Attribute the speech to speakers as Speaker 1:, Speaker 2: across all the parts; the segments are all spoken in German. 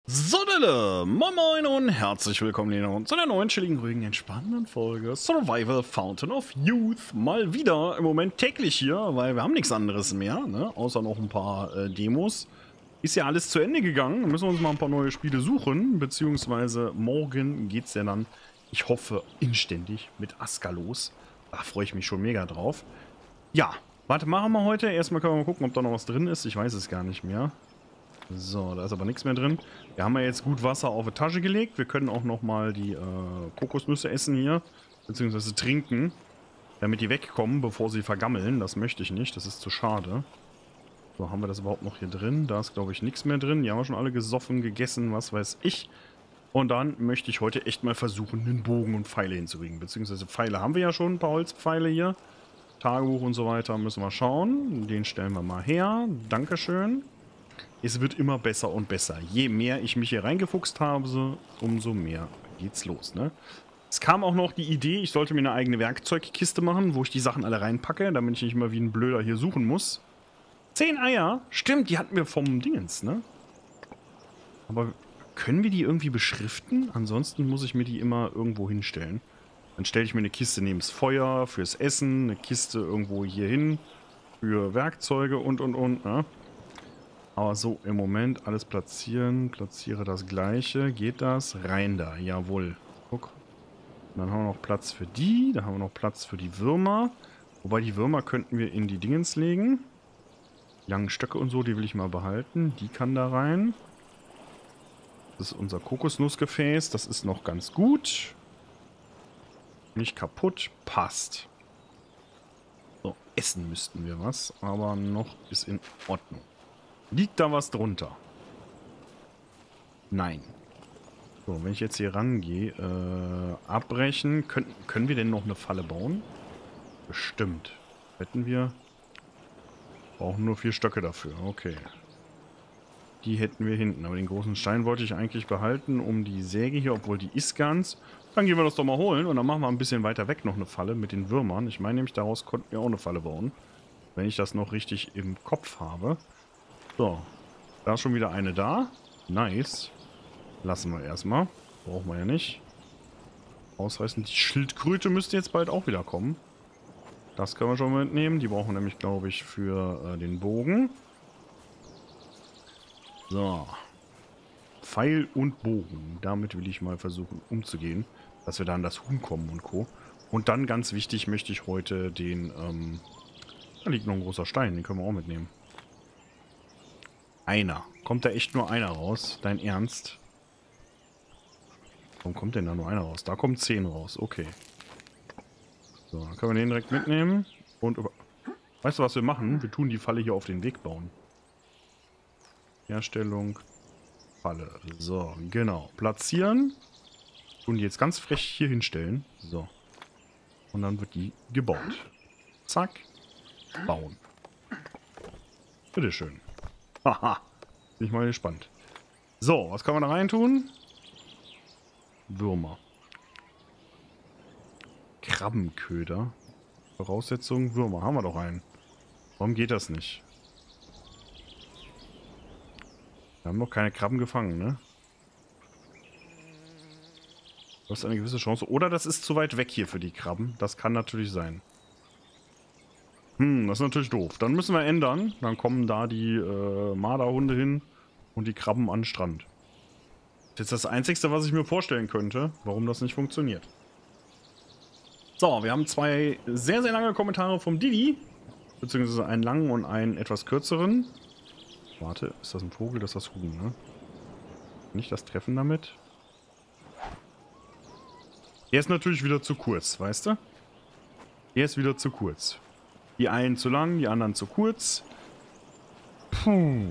Speaker 1: So, moin moin und herzlich willkommen hier zu einer neuen, chilligen, ruhigen, entspannenden Folge Survival Fountain of Youth. Mal wieder im Moment täglich hier, weil wir haben nichts anderes mehr, ne? Außer noch ein paar Demos. Ist ja alles zu Ende gegangen, müssen wir uns mal ein paar neue Spiele suchen, beziehungsweise morgen geht's ja dann, ich hoffe, inständig mit Aska los. Da freue ich mich schon mega drauf. Ja, warte, machen wir heute. Erstmal können wir mal gucken, ob da noch was drin ist. Ich weiß es gar nicht mehr. So, da ist aber nichts mehr drin. Wir haben ja jetzt gut Wasser auf die Tasche gelegt. Wir können auch nochmal die Kokosnüsse essen hier, beziehungsweise trinken, damit die wegkommen, bevor sie vergammeln. Das möchte ich nicht, das ist zu schade. So, haben wir das überhaupt noch hier drin? Da ist, glaube ich, nichts mehr drin. Die haben wir schon alle gesoffen, gegessen, was weiß ich. Und dann möchte ich heute echt mal versuchen, einen Bogen und Pfeile hinzukriegen. Beziehungsweise Pfeile haben wir ja schon, ein paar Holzpfeile hier. Tagebuch und so weiter müssen wir schauen. Den stellen wir mal her. Dankeschön. Es wird immer besser und besser. Je mehr ich mich hier reingefuchst habe, umso mehr geht's los, ne? Es kam auch noch die Idee, ich sollte mir eine eigene Werkzeugkiste machen, wo ich die Sachen alle reinpacke, damit ich nicht immer wie ein Blöder hier suchen muss. 10 Eier? Stimmt, die hatten wir vom Dingens, ne? Aber können wir die irgendwie beschriften? Ansonsten muss ich mir die immer irgendwo hinstellen. Dann stelle ich mir eine Kiste neben das Feuer, fürs Essen, eine Kiste irgendwo hier hin, für Werkzeuge und, ne? Aber so, im Moment alles platzieren. Platziere das gleiche. Geht das? Rein da. Jawohl. Guck. Dann haben wir noch Platz für die. Da haben wir noch Platz für die Würmer. Wobei die Würmer könnten wir in die Dingens legen. Die langen Stöcke und so, die will ich mal behalten. Die kann da rein. Das ist unser Kokosnussgefäß. Das ist noch ganz gut. Nicht kaputt. Passt. So, essen müssten wir was. Aber noch ist in Ordnung. Liegt da was drunter? Nein. So, wenn ich jetzt hier rangehe, abbrechen. Können wir denn noch eine Falle bauen? Bestimmt. Hätten wir. Brauchen nur 4 Stöcke dafür. Okay. Die hätten wir hinten. Aber den großen Stein wollte ich eigentlich behalten, um die Säge hier, obwohl die ist ganz. Dann gehen wir das doch mal holen und dann machen wir ein bisschen weiter weg noch eine Falle mit den Würmern. Ich meine nämlich, daraus konnten wir auch eine Falle bauen. Wenn ich das noch richtig im Kopf habe. So, da ist schon wieder eine da. Nice. Lassen wir erstmal. Brauchen wir ja nicht. Ausreißen. Die Schildkröte müsste jetzt bald auch wieder kommen. Das können wir schon mal mitnehmen. Die brauchen wir nämlich, glaube ich, für den Bogen. So. Pfeil und Bogen. Damit will ich mal versuchen umzugehen. Dass wir da an das Huhn kommen und Co. Und dann, ganz wichtig, möchte ich heute den... da liegt noch ein großer Stein. Den können wir auch mitnehmen. Einer. Kommt da echt nur einer raus? Dein Ernst? Warum kommt denn da nur einer raus? Da kommen 10 raus. Okay. So, dann können wir den direkt mitnehmen. Und weißt du, was wir machen? Wir tun die Falle hier auf den Weg bauen. Herstellung. Falle. So, genau. Platzieren. Und die jetzt ganz frech hier hinstellen. So. Und dann wird die gebaut. Zack. Bauen. Bitteschön. Haha, bin ich mal gespannt. So, was kann man da rein tun? Würmer. Krabbenköder. Voraussetzung, Würmer. Haben wir doch einen. Warum geht das nicht? Wir haben noch keine Krabben gefangen, ne? Du hast eine gewisse Chance. Oder das ist zu weit weg hier für die Krabben. Das kann natürlich sein. Das ist natürlich doof. Dann müssen wir ändern. Dann kommen da die Marderhunde hin und die Krabben an den Strand. Das ist das Einzige, was ich mir vorstellen könnte, warum das nicht funktioniert. So, wir haben 2 sehr, sehr lange Kommentare vom Didi. Beziehungsweise einen langen und einen etwas kürzeren. Warte, ist das ein Vogel? Das ist das Huhn, ne? Nicht das Treffen damit. Der ist natürlich wieder zu kurz, weißt du? Der ist wieder zu kurz. Die einen zu lang, die anderen zu kurz. Puh.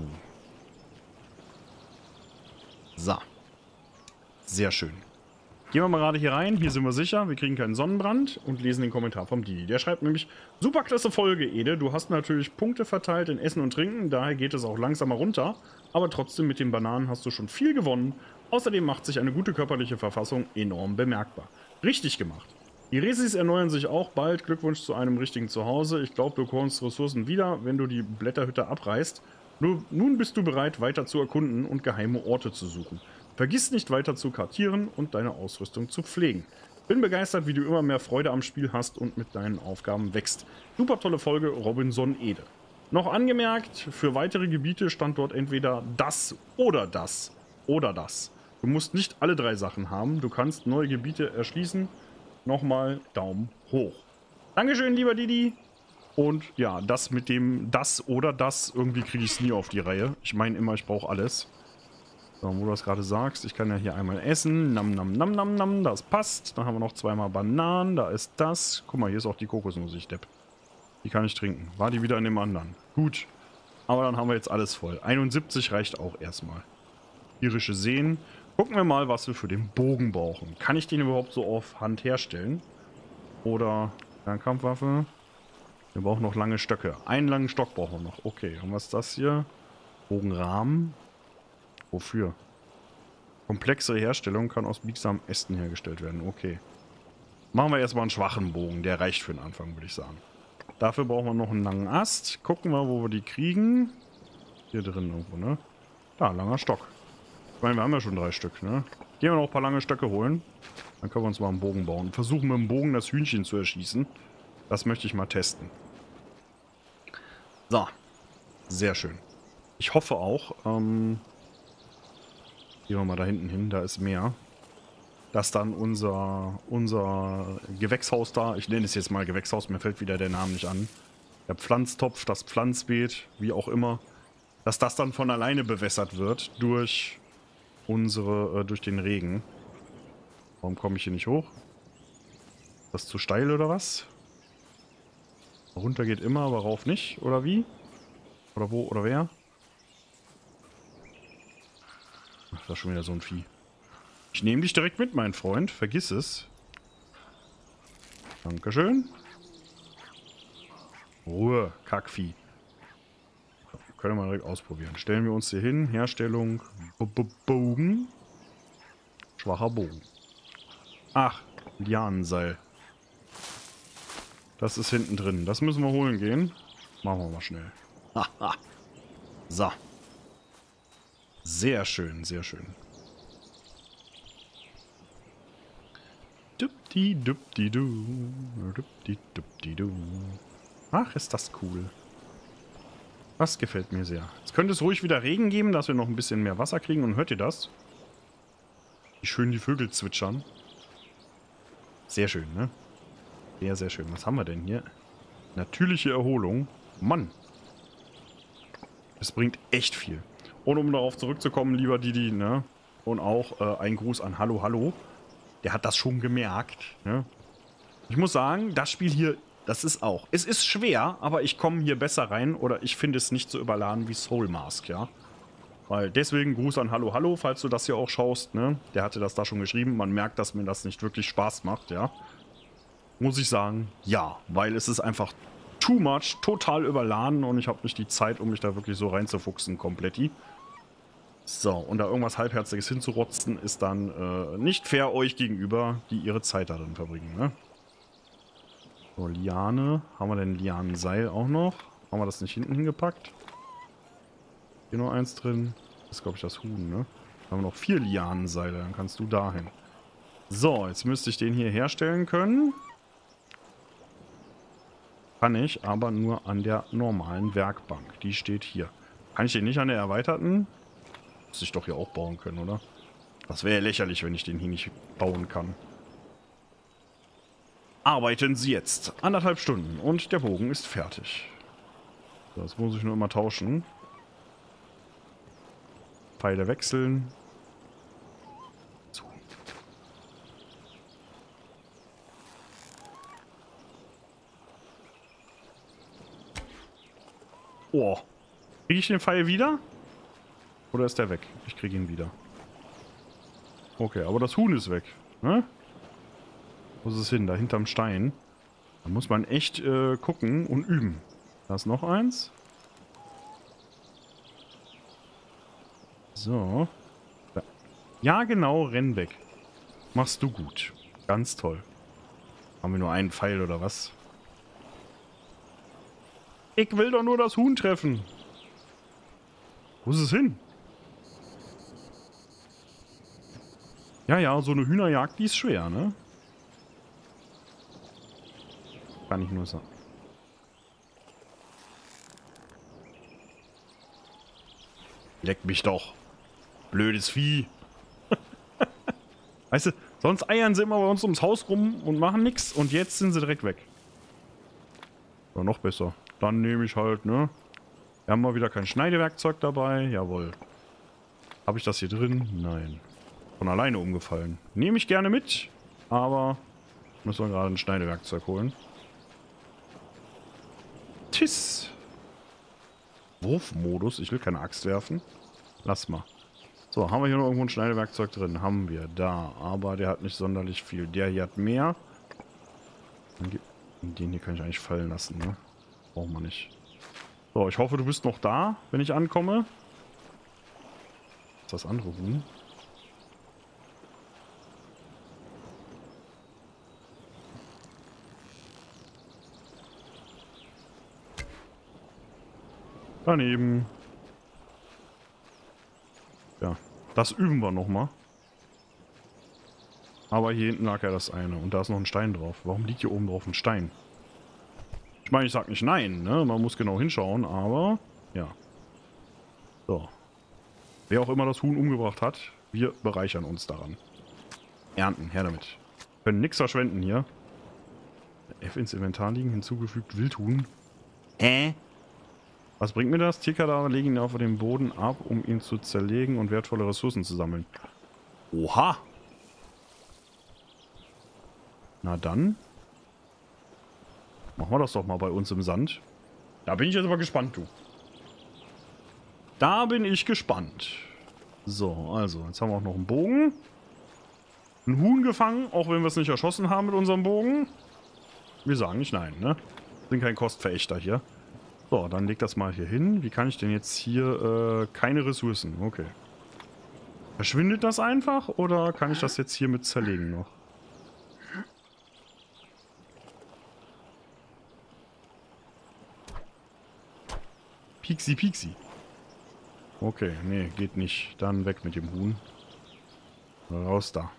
Speaker 1: So. Sehr schön. Gehen wir mal gerade hier rein. Hier sind wir sicher. Wir kriegen keinen Sonnenbrand und lesen den Kommentar vom Didi. Der schreibt nämlich: Superklasse Folge, Ede. Du hast natürlich Punkte verteilt in Essen und Trinken. Daher geht es auch langsamer runter. Aber trotzdem mit den Bananen hast du schon viel gewonnen. Außerdem macht sich eine gute körperliche Verfassung enorm bemerkbar. Richtig gemacht. Die Resis erneuern sich auch bald. Glückwunsch zu einem richtigen Zuhause. Ich glaube, du bekommst Ressourcen wieder, wenn du die Blätterhütte abreißt. Nun bist du bereit, weiter zu erkunden und geheime Orte zu suchen. Vergiss nicht weiter zu kartieren und deine Ausrüstung zu pflegen. Bin begeistert, wie du immer mehr Freude am Spiel hast und mit deinen Aufgaben wächst. Super tolle Folge, Robinson Ede. Noch angemerkt, für weitere Gebiete stand dort entweder das oder das. Oder das. Du musst nicht alle 3 Sachen haben. Du kannst neue Gebiete erschließen. Nochmal Daumen hoch. Dankeschön, lieber Didi. Und ja, das mit dem das oder das, irgendwie kriege ich es nie auf die Reihe. Ich meine immer, ich brauche alles. So, wo du das gerade sagst, ich kann ja hier einmal essen. Nam, nam, nam, nam, nam, das passt. Dann haben wir noch 2-mal Bananen, da ist das. Guck mal, hier ist auch die Kokosnuss, ich Depp. Die kann ich trinken. War die wieder in dem anderen? Gut. Aber dann haben wir jetzt alles voll. 71 reicht auch erstmal. Irische Seen. Gucken wir mal, was wir für den Bogen brauchen. Kann ich den überhaupt so auf Hand herstellen? Oder Fernkampfwaffe? Wir brauchen noch lange Stöcke. Einen langen Stock brauchen wir noch. Okay, und was ist das hier? Bogenrahmen. Wofür? Komplexere Herstellung kann aus biegsamen Ästen hergestellt werden. Okay. Machen wir erstmal einen schwachen Bogen. Der reicht für den Anfang, würde ich sagen. Dafür brauchen wir noch einen langen Ast. Gucken wir, wo wir die kriegen. Hier drin irgendwo, ne? Da, langer Stock. Ich meine, wir haben ja schon 3 Stück, ne? Gehen wir noch ein paar lange Stöcke holen. Dann können wir uns mal einen Bogen bauen. Versuchen mit dem Bogen das Hühnchen zu erschießen. Das möchte ich mal testen. So. Sehr schön. Ich hoffe auch, gehen wir mal da hinten hin, da ist mehr. Dass dann unser Gewächshaus da, ich nenne es jetzt mal Gewächshaus, mir fällt wieder der Name nicht an. Der Pflanztopf, das Pflanzbeet, wie auch immer. Dass das dann von alleine bewässert wird durch durch den Regen. Warum komme ich hier nicht hoch? Ist das zu steil oder was? Runter geht immer, aber rauf nicht, oder wie? Oder wo, oder wer? Ach, da ist schon wieder so ein Vieh. Ich nehme dich direkt mit, mein Freund. Vergiss es. Dankeschön. Ruhe, Kackvieh. Können wir mal direkt ausprobieren. Stellen wir uns hier hin. Herstellung. Bogen. Schwacher Bogen. Ach, Lianenseil. Das ist hinten drin. Das müssen wir holen gehen. Machen wir mal schnell. Haha. So. Sehr schön, sehr schön. Dupdi-dupdi-du. Dupdi-dupdi-du. Ach, ist das cool. Das gefällt mir sehr. Jetzt könnte es ruhig wieder Regen geben, dass wir noch ein bisschen mehr Wasser kriegen. Und hört ihr das? Wie schön die Vögel zwitschern. Sehr schön, ne? Sehr, sehr schön. Was haben wir denn hier? Natürliche Erholung. Mann. Es bringt echt viel. Und um darauf zurückzukommen, lieber Didi, ne? Und auch ein Gruß an Hallo Hallo. Der hat das schon gemerkt, ne? Ich muss sagen, das Spiel hier, das ist auch. Es ist schwer, aber ich komme hier besser rein oder ich finde es nicht so überladen wie Soul Mask, ja? Weil deswegen Gruß an Hallo Hallo, falls du das hier auch schaust, ne? Der hatte das da schon geschrieben. Man merkt, dass mir das nicht wirklich Spaß macht, ja? Muss ich sagen, ja. Weil es ist einfach too much, total überladen und ich habe nicht die Zeit, um mich da wirklich so reinzufuchsen, kompletti. So, und da irgendwas Halbherziges hinzurotzen, ist dann nicht fair euch gegenüber, die ihre Zeit darin verbringen, ne? So, Liane. Haben wir denn Lianenseil auch noch? Haben wir das nicht hinten hingepackt? Hier noch eins drin. Das ist, glaube ich, das Huhn, ne? Da haben wir noch 4 Lianenseile, dann kannst du dahin. So, jetzt müsste ich den hier herstellen können. Kann ich, aber nur an der normalen Werkbank. Die steht hier. Kann ich den nicht an der erweiterten? Muss ich doch hier auch bauen können, oder? Das wäre ja lächerlich, wenn ich den hier nicht bauen kann. Arbeiten Sie jetzt. 1,5 Stunden und der Bogen ist fertig. Das muss ich nur immer tauschen. Pfeile wechseln. So. Oh. Kriege ich den Pfeil wieder? Oder ist der weg? Ich kriege ihn wieder. Okay, aber das Huhn ist weg. Ne? Wo ist es hin? Da hinterm Stein. Da muss man echt gucken und üben. Da ist noch eins. So. Da. Ja, genau, renn weg. Machst du gut. Ganz toll. Haben wir nur einen Pfeil oder was? Ich will doch nur das Huhn treffen. Wo ist es hin? Ja, ja, so eine Hühnerjagd, die ist schwer, ne? Kann ich nur sagen. Leck mich doch. Blödes Vieh. Weißt du, sonst eiern sie immer bei uns ums Haus rum und machen nichts und jetzt sind sie direkt weg. Ja, noch besser. Dann nehme ich halt, ne? Wir haben mal wieder kein Schneidewerkzeug dabei. Jawohl. Habe ich das hier drin? Nein. Von alleine umgefallen. Nehme ich gerne mit, aber müssen wir gerade ein Schneidewerkzeug holen. Tiss. Wurfmodus. Ich will keine Axt werfen. Lass mal. So, haben wir hier noch irgendwo ein Schneidewerkzeug drin? Haben wir da. Aber der hat nicht sonderlich viel. Der hier hat mehr. Den hier kann ich eigentlich fallen lassen, ne? Brauchen wir nicht. So, ich hoffe, du bist noch da, wenn ich ankomme. Was ist das andere Huhn? Daneben. Ja, das üben wir nochmal. Aber hier hinten lag ja das eine. Und da ist noch ein Stein drauf. Warum liegt hier oben drauf ein Stein? Ich meine, ich sag nicht nein, ne? Man muss genau hinschauen, aber ja. So. Wer auch immer das Huhn umgebracht hat, wir bereichern uns daran. Ernten, her damit. Können nichts verschwenden hier. F ins Inventar liegen, hinzugefügt Wildhuhn. Was bringt mir das? Tierkadaver legen ihn auf den Boden ab, um ihn zu zerlegen und wertvolle Ressourcen zu sammeln. Oha! Na dann. Machen wir das doch mal bei uns im Sand. Da bin ich jetzt aber gespannt, du. Da bin ich gespannt. So, also, jetzt haben wir auch noch einen Bogen. Ein Huhn gefangen, auch wenn wir es nicht erschossen haben mit unserem Bogen. Wir sagen nicht nein, ne? Sind kein Kostverächter hier. So, dann leg das mal hier hin. Wie kann ich denn jetzt hier... keine Ressourcen, okay. Verschwindet das einfach oder kann ich das jetzt hier mit zerlegen noch? Pixi, Pixi. Okay, nee, geht nicht. Dann weg mit dem Huhn. Raus da.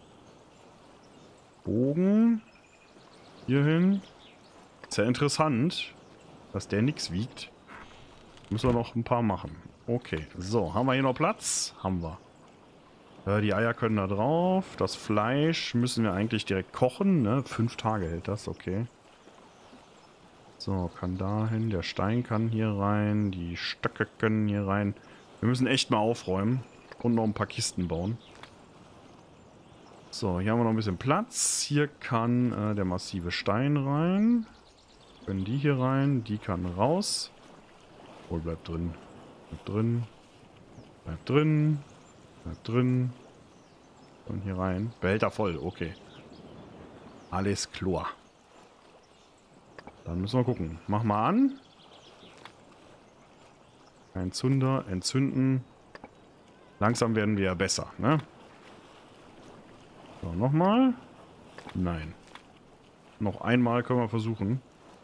Speaker 1: Bogen. Hierhin. Ist ja interessant, dass der nichts wiegt. Müssen wir noch ein paar machen. Okay, so. Haben wir hier noch Platz? Haben wir. Die Eier können da drauf. Das Fleisch müssen wir eigentlich direkt kochen, ne? 5 Tage hält das, okay. So, kann dahin. Der Stein kann hier rein. Die Stöcke können hier rein. Wir müssen echt mal aufräumen. Und noch ein paar Kisten bauen. So, hier haben wir noch ein bisschen Platz. Hier kann der massive Stein rein. Können die hier rein. Die kann raus. Oh, bleibt drin. Bleibt drin. Bleibt drin. Bleibt drin. Und hier rein. Behälter voll, okay. Alles klar. Dann müssen wir gucken. Mach mal an. Ein Zunder, entzünden. Langsam werden wir ja besser, ne? So, nochmal. Nein. Noch einmal können wir versuchen.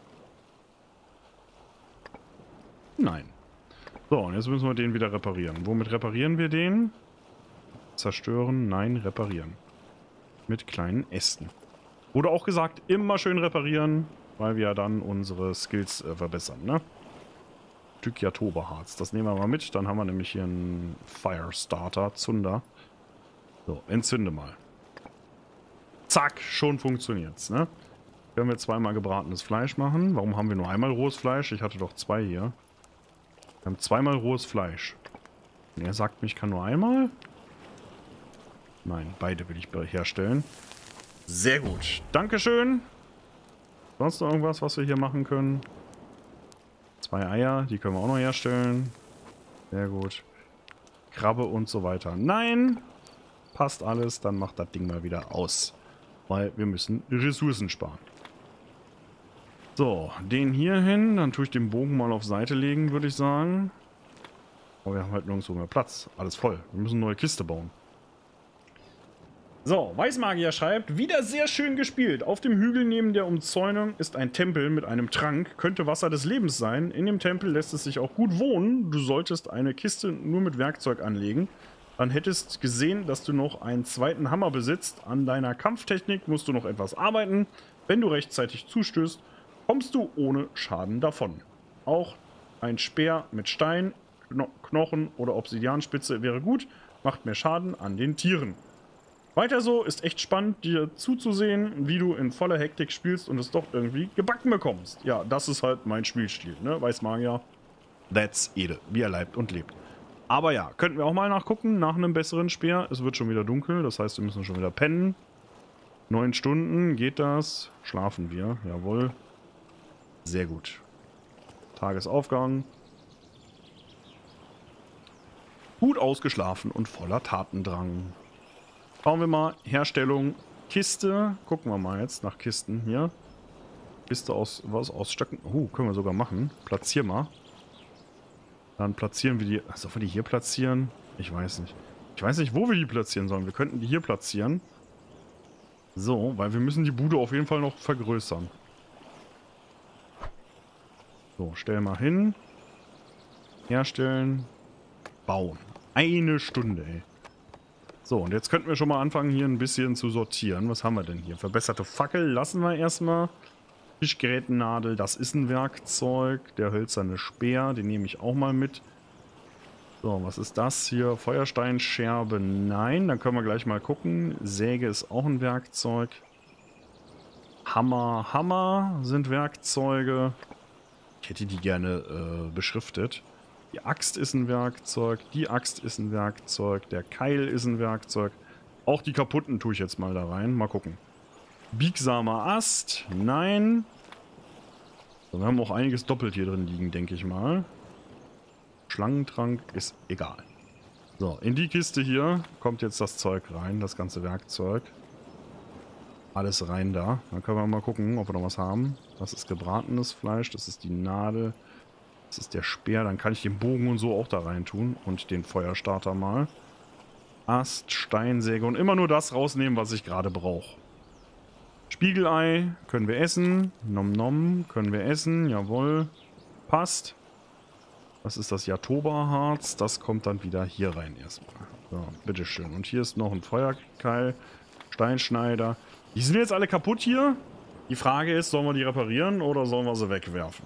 Speaker 1: Nein. So, und jetzt müssen wir den wieder reparieren. Womit reparieren wir den? Zerstören, nein, reparieren. Mit kleinen Ästen. Wurde auch gesagt, immer schön reparieren, weil wir ja dann unsere Skills verbessern, ne? Stück Jatoberharz. Das nehmen wir mal mit. Dann haben wir nämlich hier einen Firestarter, Zunder. So, entzünde mal. Zack, schon funktioniert's, ne? Können wir zweimal gebratenes Fleisch machen. Warum haben wir nur einmal rohes Fleisch? Ich hatte doch 2 hier. Wir haben zweimal rohes Fleisch. Und er sagt mir, ich kann nur einmal? Nein, beide will ich herstellen. Sehr gut. Dankeschön. Sonst noch irgendwas, was wir hier machen können? 2 Eier, die können wir auch noch herstellen. Sehr gut. Krabbe und so weiter. Nein! Passt alles, dann macht das Ding mal wieder aus. Weil wir müssen Ressourcen sparen. So, den hier hin. Dann tue ich den Bogen mal auf Seite legen, würde ich sagen. Aber wir haben halt nirgendwo mehr Platz. Alles voll. Wir müssen eine neue Kiste bauen. So, Weißmagier schreibt, wieder sehr schön gespielt. Auf dem Hügel neben der Umzäunung ist ein Tempel mit einem Trank. Könnte Wasser des Lebens sein. In dem Tempel lässt es sich auch gut wohnen. Du solltest eine Kiste nur mit Werkzeug anlegen. Dann hättest gesehen, dass du noch einen zweiten Hammer besitzt. An deiner Kampftechnik musst du noch etwas arbeiten. Wenn du rechtzeitig zustößt, kommst du ohne Schaden davon. Auch ein Speer mit Stein, Knochen oder Obsidianspitze wäre gut. Macht mehr Schaden an den Tieren. Weiter so, ist echt spannend, dir zuzusehen, wie du in voller Hektik spielst und es doch irgendwie gebacken bekommst. Ja, das ist halt mein Spielstil, ne? Weißmagier, that's Ede, wie er leibt und lebt. Aber ja, könnten wir auch mal nachgucken, nach einem besseren Speer. Es wird schon wieder dunkel, das heißt, wir müssen schon wieder pennen. 9 Stunden, geht das? Schlafen wir, jawohl. Sehr gut. Tagesaufgang. Gut ausgeschlafen und voller Tatendrang. Schauen wir mal, Herstellung, Kiste. Gucken wir mal jetzt nach Kisten hier. Kiste aus, was, aus Stöcken. Oh, können wir sogar machen. Platzier mal. Dann platzieren wir die, sollen wir die hier platzieren? Ich weiß nicht. Ich weiß nicht, wo wir die platzieren sollen. Wir könnten die hier platzieren. So, weil wir müssen die Bude auf jeden Fall noch vergrößern. So, stell mal hin. Herstellen. Bauen. 1 Stunde, ey. So, und jetzt könnten wir schon mal anfangen, hier ein bisschen zu sortieren. Was haben wir denn hier? Verbesserte Fackel lassen wir erstmal. Fischgrätennadel, das ist ein Werkzeug. Der hölzerne Speer, den nehme ich auch mal mit. So, was ist das hier? Feuersteinscherbe, nein. Dann können wir gleich mal gucken. Säge ist auch ein Werkzeug. Hammer sind Werkzeuge. Ich hätte die gerne beschriftet. Die Axt ist ein Werkzeug, die Axt ist ein Werkzeug, der Keil ist ein Werkzeug. Auch die kaputten tue ich jetzt mal da rein. Mal gucken. Biegsamer Ast, nein. So, wir haben auch einiges doppelt hier drin liegen, denke ich mal. Schlangentrank ist egal. So, in die Kiste hier kommt jetzt das Zeug rein, das ganze Werkzeug. Alles rein da. Dann können wir mal gucken, ob wir noch was haben. Das ist gebratenes Fleisch, das ist die Nadel. Das ist der Speer, dann kann ich den Bogen und so auch da rein tun. Und den Feuerstarter mal. Ast, Steinsäge und immer nur das rausnehmen, was ich gerade brauche. Spiegelei können wir essen. Nom nom können wir essen. Jawohl. Passt. Das ist das Jatoba-Harz. Das kommt dann wieder hier rein erstmal. So, bitteschön. Und hier ist noch ein Feuerkeil. Steinschneider. Die sind jetzt alle kaputt hier. Die Frage ist, sollen wir die reparieren oder sollen wir sie wegwerfen?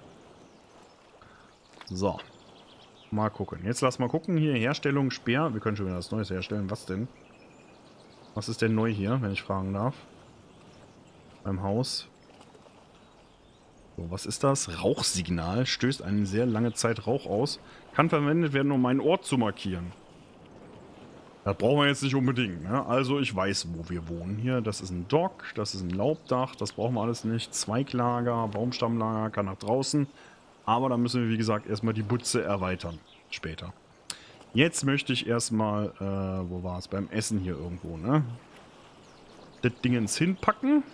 Speaker 1: So. Mal gucken. Jetzt lass mal gucken. Hier Herstellung Speer. Wir können schon wieder was Neues herstellen. Was denn? Was ist denn neu hier, wenn ich fragen darf? Beim Haus. So, was ist das? Rauchsignal. Stößt eine sehr lange Zeit Rauch aus. Kann verwendet werden, um einen Ort zu markieren. Das brauchen wir jetzt nicht unbedingt. Ne? Also ich weiß, wo wir wohnen hier. Das ist ein Dock. Das ist ein Laubdach. Das brauchen wir alles nicht. Zweiglager, Baumstammlager, kann nach draußen. Aber da müssen wir, wie gesagt, erstmal die Butze erweitern. Später. Jetzt möchte ich erstmal, wo war es? Beim Essen hier irgendwo, ne? Das Dingens hinpacken.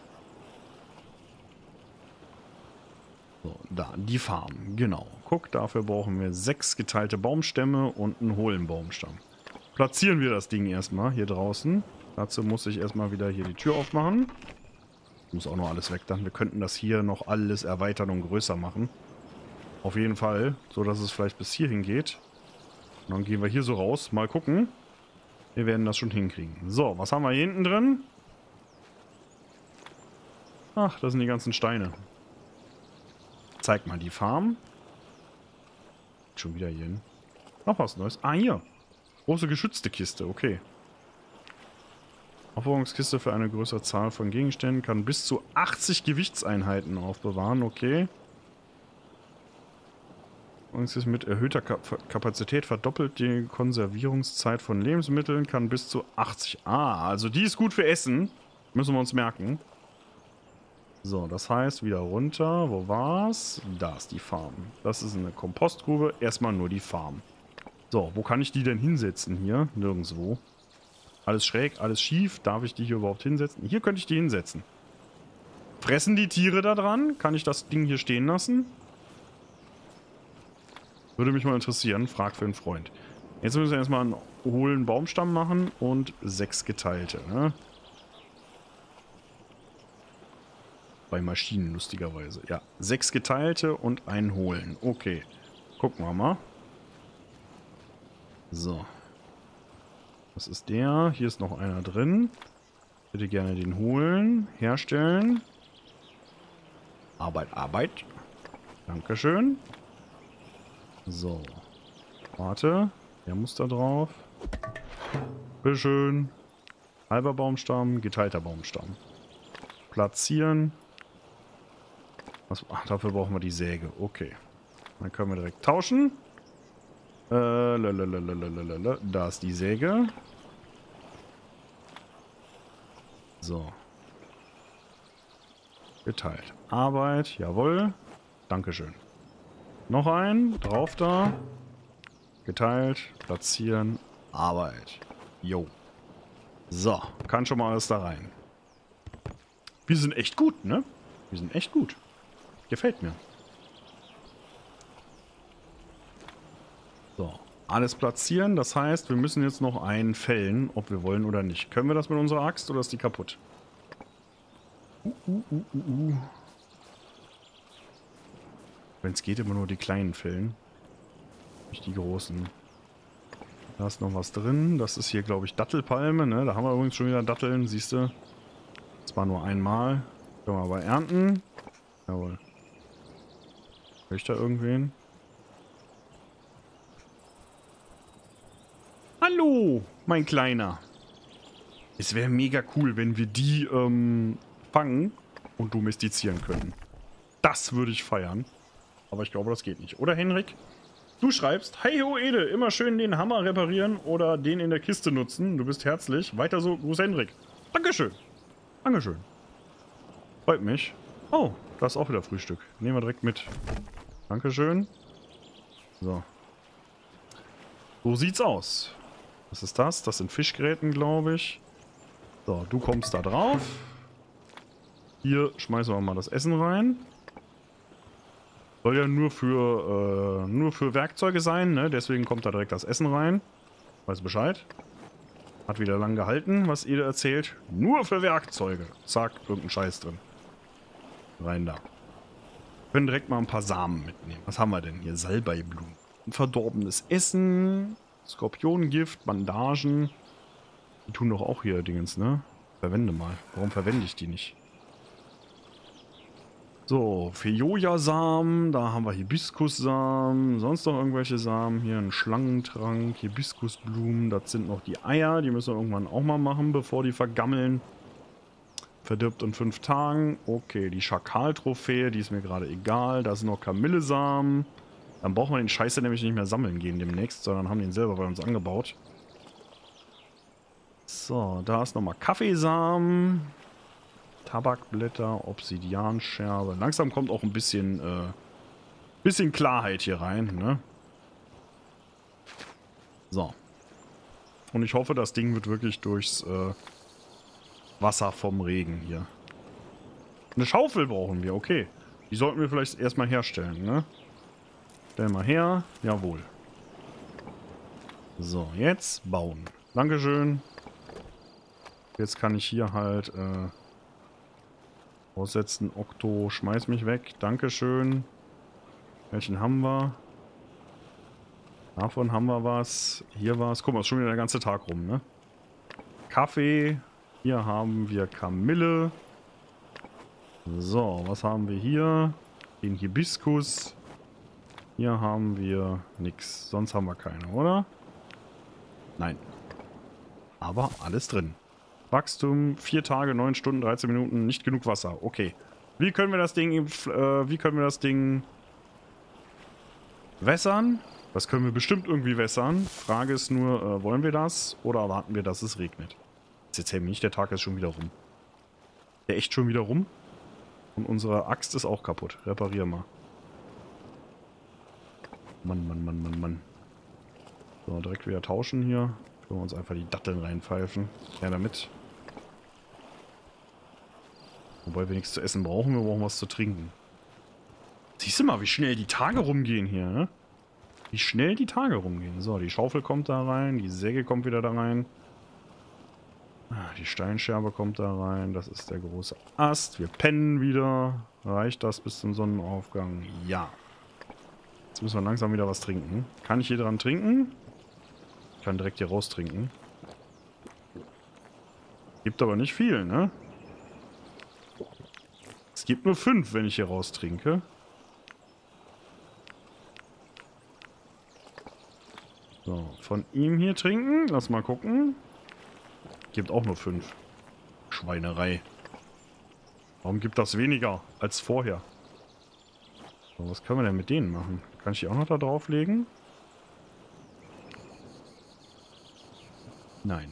Speaker 1: So, da, die Farm, genau. Guck, dafür brauchen wir 6 geteilte Baumstämme und einen hohlen Baumstamm. Platzieren wir das Ding erstmal hier draußen. Dazu muss ich erstmal wieder hier die Tür aufmachen. Muss auch noch alles weg dann. Wir könnten das hier noch alles erweitern und größer machen. Auf jeden Fall, so dass es vielleicht bis hierhin geht. Und dann gehen wir hier so raus. Mal gucken. Wir werden das schon hinkriegen. So, was haben wir hier hinten drin? Ach, das sind die ganzen Steine. Zeig mal die Farm. Schon wieder hier hin. Noch was Neues. Ah, hier. Große geschützte Kiste, okay. Aufbewahrungskiste für eine größere Zahl von Gegenständen. Kann bis zu 80 Gewichtseinheiten aufbewahren, okay. Und ist mit erhöhter Kapazität verdoppelt die Konservierungszeit von Lebensmitteln. Kann bis zu 80. Ah, also die ist gut für Essen. Müssen wir uns merken. So, das heißt, wieder runter. Wo war's? Da ist die Farm. Das ist eine Kompostgrube. Erstmal nur die Farm. So, wo kann ich die denn hinsetzen hier? Nirgendwo. Alles schräg, alles schief. Darf ich die hier überhaupt hinsetzen? Hier könnte ich die hinsetzen. Fressen die Tiere da dran? Kann ich das Ding hier stehen lassen? Würde mich mal interessieren. Frag für einen Freund. Jetzt müssen wir erstmal einen hohlen Baumstamm machen und 6 geteilte, ne? Bei Maschinen, lustigerweise. Ja, 6 geteilte und einen hohlen. Okay. Gucken wir mal. So. Was ist der? Hier ist noch einer drin. Ich hätte gerne den holen. Herstellen. Arbeit, Arbeit. Dankeschön. So. Warte. Der muss da drauf. Bitteschön. Halber Baumstamm, geteilter Baumstamm. Platzieren. Was, ach, dafür brauchen wir die Säge. Okay. Dann können wir direkt tauschen. Da ist die Säge. So. Geteilt. Arbeit. Jawohl. Dankeschön. Noch ein. Drauf da. Geteilt. Platzieren. Arbeit. Jo. So. Kann schon mal alles da rein. Wir sind echt gut, ne? Wir sind echt gut. Gefällt mir. So. Alles platzieren. Das heißt, wir müssen jetzt noch einen fällen, ob wir wollen oder nicht. Können wir das mit unserer Axt oder ist die kaputt? Wenn es geht, immer nur die kleinen fällen. Nicht die großen. Da ist noch was drin. Das ist hier, glaube ich, Dattelpalme. Ne? Da haben wir übrigens schon wieder Datteln, siehst du. Zwar nur einmal. Können wir aber ernten. Jawohl. Höre ich da irgendwen? Hallo, mein Kleiner. Es wäre mega cool, wenn wir die fangen und domestizieren können. Das würde ich feiern. Aber ich glaube, das geht nicht. Oder, Henrik? Du schreibst, hey ho Ede, immer schön den Hammer reparieren oder den in der Kiste nutzen. Du bist herzlich. Weiter so, Gruß Henrik. Dankeschön. Dankeschön. Freut mich. Oh, da ist auch wieder Frühstück. Nehmen wir direkt mit. Dankeschön. So. So sieht's aus. Was ist das? Das sind Fischgräten, glaube ich. So, du kommst da drauf. Hier schmeißen wir mal das Essen rein. Soll ja nur für Werkzeuge sein, ne? Deswegen kommt da direkt das Essen rein. Weiß Bescheid. Hat wieder lang gehalten, was ihr erzählt. Nur für Werkzeuge. Zack, irgendein Scheiß drin. Rein da. Wir können direkt mal ein paar Samen mitnehmen. Was haben wir denn hier? Salbeiblumen. Verdorbenes Essen. Skorpionengift, Bandagen. Die tun doch auch hier Dingens, ne? Verwende mal. Warum verwende ich die nicht? So, Fejoja-Samen, da haben wir Hibiskussamen, sonst noch irgendwelche Samen. Hier ein Schlangentrank, Hibiskusblumen, das sind noch die Eier, die müssen wir irgendwann auch mal machen, bevor die vergammeln. Verdirbt in 5 Tagen. Okay, die Schakal-Trophäe, die ist mir gerade egal. Da sind noch Kamillesamen. Dann brauchen wir den Scheiße nämlich nicht mehr sammeln gehen demnächst, sondern haben den selber bei uns angebaut. So, da ist nochmal Kaffeesamen. Tabakblätter, Obsidianscherbe. Langsam kommt auch ein bisschen Klarheit hier rein, ne? So. Und ich hoffe, das Ding wird wirklich durchs Wasser vom Regen hier. Eine Schaufel brauchen wir, okay. Die sollten wir vielleicht erstmal herstellen, ne? Stellen wir her. Jawohl. So, jetzt bauen. Dankeschön. Jetzt kann ich hier halt aussetzen. Okto, schmeiß mich weg. Dankeschön. Welchen haben wir? Davon haben wir was. Hier war es. Guck mal, ist schon wieder der ganze Tag rum, ne? Kaffee. Hier haben wir Kamille. So, was haben wir hier? Den Hibiskus. Hier haben wir nix. Sonst haben wir keine, oder? Nein. Aber alles drin. Wachstum, 4 Tage, 9 Stunden, 13 Minuten, nicht genug Wasser. Okay. Wie können wir das Ding wässern? Das können wir bestimmt irgendwie wässern. Frage ist nur, wollen wir das oder erwarten wir, dass es regnet? Jetzt erzähl mir nicht, der Tag ist schon wieder rum. Der echt schon wieder rum? Und unsere Axt ist auch kaputt. Reparier mal. Mann, Mann, Mann, Mann, Mann. So, direkt wieder tauschen hier. Können wir uns einfach die Datteln reinpfeifen. Ja, damit. Wobei wir nichts zu essen brauchen, wir brauchen was zu trinken. Siehst du mal, wie schnell die Tage rumgehen hier, ne? wie schnell die Tage rumgehen. So, die Schaufel kommt da rein, die Säge kommt wieder da rein. Die Steinscherbe kommt da rein, das ist der große Ast. Wir pennen wieder. Reicht das bis zum Sonnenaufgang? Ja. Jetzt müssen wir langsam wieder was trinken. Kann ich hier dran trinken? Ich kann direkt hier raus trinken. Gibt aber nicht viel, ne? Es gibt nur 5, wenn ich hier raus trinke. So, von ihm hier trinken. Lass mal gucken. Gibt auch nur 5. Schweinerei. Warum gibt das weniger als vorher? So, was können wir denn mit denen machen? Kann ich die auch noch da drauflegen? Nein.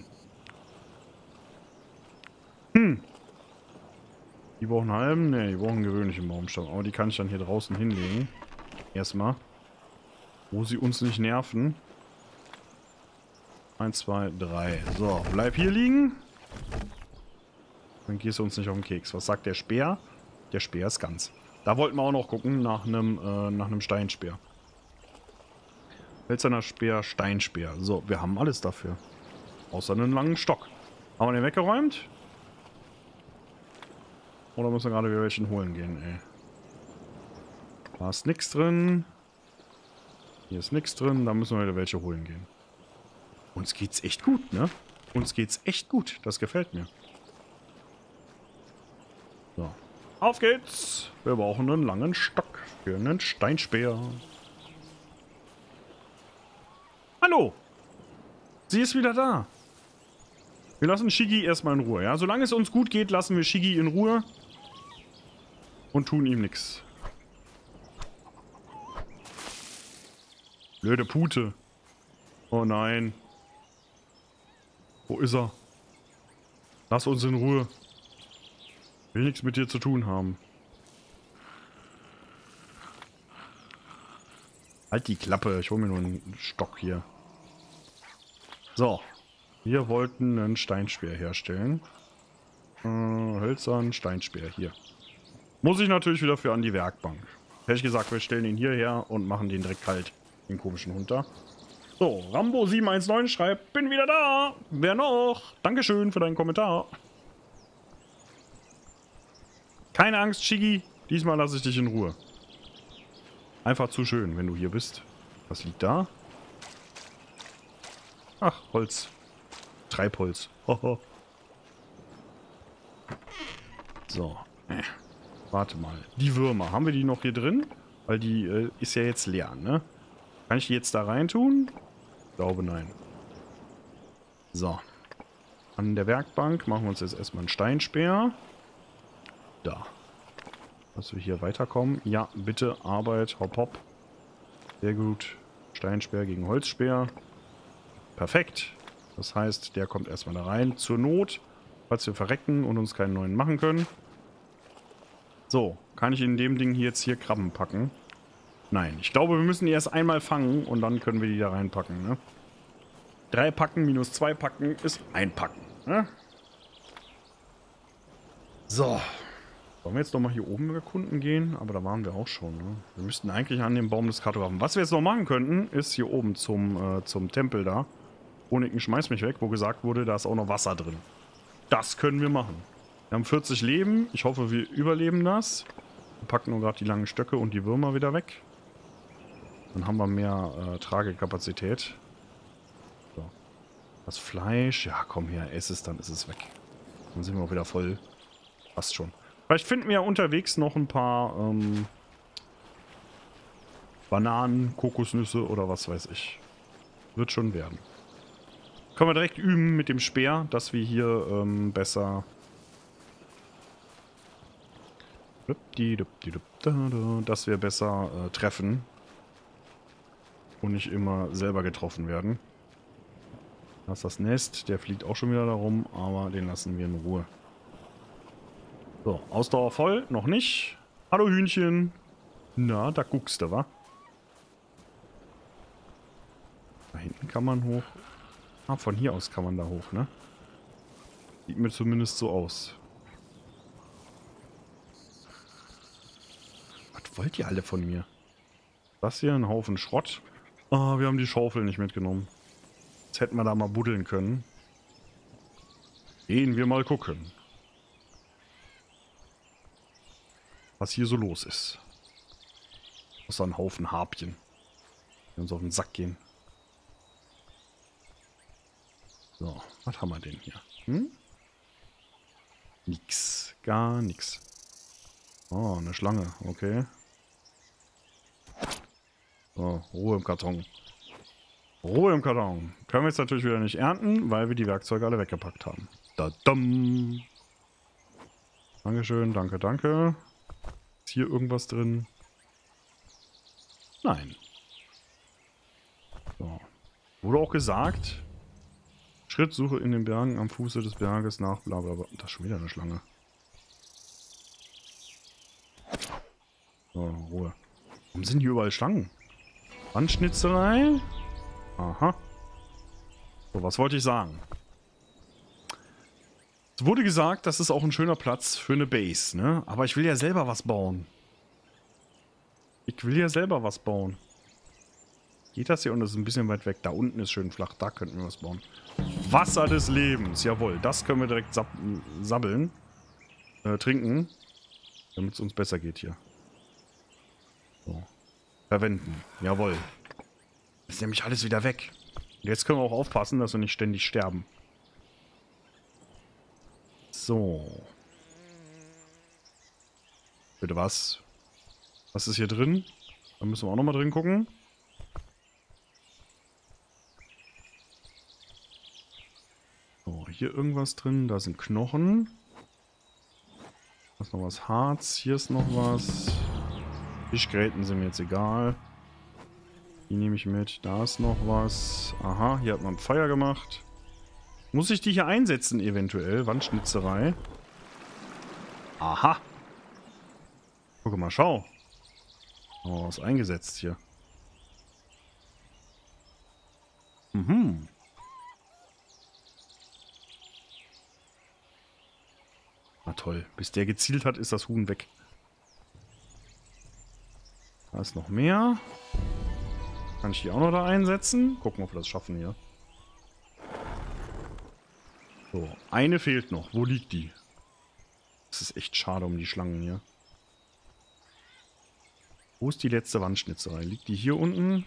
Speaker 1: Die brauchen einen halben? Ne, die brauchen einen gewöhnlichen Baumstamm. Aber die kann ich dann hier draußen hinlegen. Erstmal. Wo sie uns nicht nerven. 1, 2, 3. So, bleib hier liegen. Dann gehst du uns nicht auf den Keks. Was sagt der Speer? Der Speer ist ganz. Da wollten wir auch noch gucken nach einem Steinspeer. Hölzerner Speer, Steinspeer. So, wir haben alles dafür. Außer einen langen Stock. Haben wir den weggeräumt? Oder müssen wir gerade wieder welchen holen gehen, ey? Da ist nichts drin. Hier ist nichts drin. Da müssen wir wieder welche holen gehen. Uns geht's echt gut, ne? Uns geht's echt gut. Das gefällt mir. So. Auf geht's! Wir brauchen einen langen Stock für einen Steinspeer. Hallo! Sie ist wieder da. Wir lassen Shiggy erstmal in Ruhe, ja? Solange es uns gut geht, lassen wir Shiggy in Ruhe. Und tun ihm nichts. Blöde Pute. Oh nein. Wo ist er? Lass uns in Ruhe. Will nichts mit dir zu tun haben. Halt die Klappe. Ich hole mir nur einen Stock hier. So. Wir wollten einen Steinspeer herstellen. Hölzern, Steinspeer. Hier. Muss ich natürlich wieder für an die Werkbank. Hätte ich gesagt, wir stellen ihn hierher und machen den direkt kalt. Den komischen Hund da. So, Rambo719 schreibt, bin wieder da. Wer noch? Dankeschön für deinen Kommentar. Keine Angst, Shiggy. Diesmal lasse ich dich in Ruhe. Einfach zu schön, wenn du hier bist. Was liegt da? Ach, Holz. Treibholz. Hoho. So. Warte mal. Die Würmer. Haben wir die noch hier drin? Weil die ist ja jetzt leer, ne? Kann ich die jetzt da rein tun? Ich glaube, nein. So. An der Werkbank machen wir uns jetzt erstmal einen Steinspeer. Da. Dass wir hier weiterkommen. Ja, bitte, Arbeit, hopp, hopp. Sehr gut. Steinspeer gegen Holzspeer. Perfekt. Das heißt, der kommt erstmal da rein. Zur Not, falls wir verrecken und uns keinen neuen machen können. So, kann ich in dem Ding jetzt hier Krabben packen? Nein, ich glaube, wir müssen die erst einmal fangen und dann können wir die da reinpacken, ne? 3 Packen minus 2 Packen ist 1 Packen, ne? So. Wollen wir jetzt nochmal hier oben erkunden gehen? Aber da waren wir auch schon, ne? Wir müssten eigentlich an dem Baum des Kartografen. Was wir jetzt noch machen könnten, ist hier oben zum Tempel da. Oniken schmeißt mich weg, wo gesagt wurde, da ist auch noch Wasser drin. Das können wir machen. Wir haben 40 Leben. Ich hoffe, wir überleben das. Wir packen nur gerade die langen Stöcke und die Würmer wieder weg. Dann haben wir mehr Tragekapazität. So. Das Fleisch. Ja, komm her, ess es, dann ist es weg. Dann sind wir auch wieder voll. Passt schon. Vielleicht finden wir ja unterwegs noch ein paar Bananen, Kokosnüsse oder was weiß ich. Wird schon werden. Können wir direkt üben mit dem Speer, dass wir hier besser... dass wir besser treffen. Und nicht immer selber getroffen werden. Das ist das Nest. Der fliegt auch schon wieder da rum, aber den lassen wir in Ruhe. So, Ausdauer voll. Noch nicht. Hallo Hühnchen. Na, da guckst du, wa? Da hinten kann man hoch. Ah, von hier aus kann man da hoch, ne? Sieht mir zumindest so aus. Was wollt ihr alle von mir? Das hier ein Haufen Schrott. Ah, wir haben die Schaufel nicht mitgenommen. Jetzt hätten wir da mal buddeln können. Gehen wir mal gucken, was hier so los ist. Außer ein Haufen Harpien, die uns auf den Sack gehen. So, was haben wir denn hier? Hm? Nix, gar nix. Oh, eine Schlange, okay. So, Ruhe im Karton. Ruhe im Karton. Können wir jetzt natürlich wieder nicht ernten, weil wir die Werkzeuge alle weggepackt haben. Da-dum. Dankeschön, danke, danke. Ist hier irgendwas drin? Nein. So. Wurde auch gesagt, Schrittsuche in den Bergen am Fuße des Berges nach blablabla. Da ist schon wieder eine Schlange. So, Ruhe. Warum sind hier überall Schlangen? Wandschnitzerei? Aha. So, was wollte ich sagen? Es wurde gesagt, das ist auch ein schöner Platz für eine Base, ne? Aber ich will ja selber was bauen. Ich will ja selber was bauen. Geht das hier? Und das ist ein bisschen weit weg. Da unten ist schön flach. Da könnten wir was bauen. Wasser des Lebens. Jawohl, das können wir direkt sabbeln. Trinken. Damit es uns besser geht hier. So. Verwenden. Jawohl. Ist nämlich alles wieder weg. Und jetzt können wir auch aufpassen, dass wir nicht ständig sterben. So. Bitte was? Was ist hier drin? Da müssen wir auch nochmal drin gucken. So, hier irgendwas drin. Da sind Knochen. Da ist noch was Harz. Hier ist noch was. Fischgräten sind mir jetzt egal. Die nehme ich mit. Da ist noch was. Aha, hier hat man Feuer gemacht. Muss ich die hier einsetzen eventuell? Wandschnitzerei. Aha. Guck mal, schau. Oh, was eingesetzt hier. Mhm. Na toll. Bis der gezielt hat, ist das Huhn weg. Da ist noch mehr. Kann ich die auch noch da einsetzen? Gucken, ob wir das schaffen hier. So, eine fehlt noch. Wo liegt die? Das ist echt schade um die Schlangen hier. Wo ist die letzte Wandschnitzerei? Liegt die hier unten?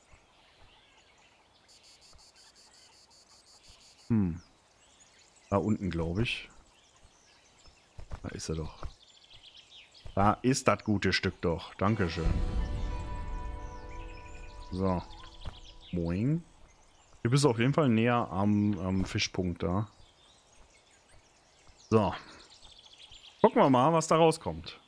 Speaker 1: Da unten, glaube ich. Da ist er doch. Da ist das gute Stück doch. Dankeschön. So. Moing. Du bist auf jeden Fall näher am Fischpunkt da. So. Gucken wir mal, was da rauskommt.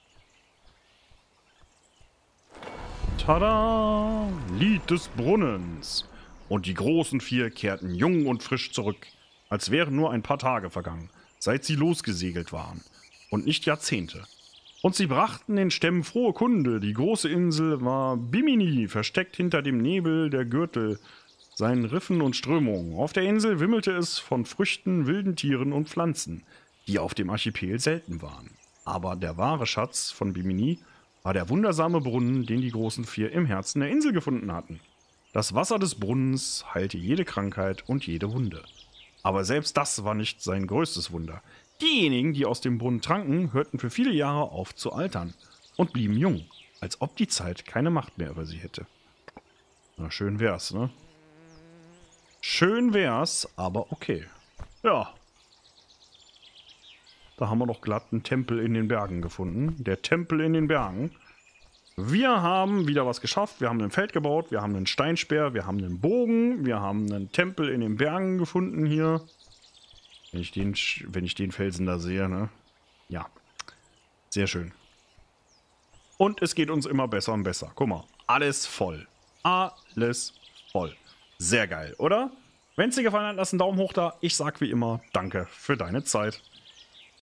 Speaker 1: Tada! Lied des Brunnens. Und die großen vier kehrten jung und frisch zurück, als wären nur ein paar Tage vergangen, seit sie losgesegelt waren. Und nicht Jahrzehnte. Und sie brachten den Stämmen frohe Kunde. Die große Insel war Bimini, versteckt hinter dem Nebel der Gürtel, seinen Riffen und Strömungen. Auf der Insel wimmelte es von Früchten, wilden Tieren und Pflanzen, die auf dem Archipel selten waren. Aber der wahre Schatz von Bimini war der wundersame Brunnen, den die großen vier im Herzen der Insel gefunden hatten. Das Wasser des Brunnens heilte jede Krankheit und jede Wunde. Aber selbst das war nicht sein größtes Wunder. Diejenigen, die aus dem Brunnen tranken, hörten für viele Jahre auf zu altern und blieben jung, als ob die Zeit keine Macht mehr über sie hätte. Na, schön wär's, ne? Schön wär's, aber okay. Ja. Da haben wir noch glatt einen Tempel in den Bergen gefunden. Der Tempel in den Bergen. Wir haben wieder was geschafft. Wir haben ein Feld gebaut. Wir haben einen Steinspeer. Wir haben einen Bogen. Wir haben einen Tempel in den Bergen gefunden hier. Wenn ich den Felsen da sehe, ne? Ja. Sehr schön. Und es geht uns immer besser und besser. Guck mal. Alles voll. Alles voll. Sehr geil, oder? Wenn es dir gefallen hat, lass einen Daumen hoch da. Ich sag wie immer, danke für deine Zeit.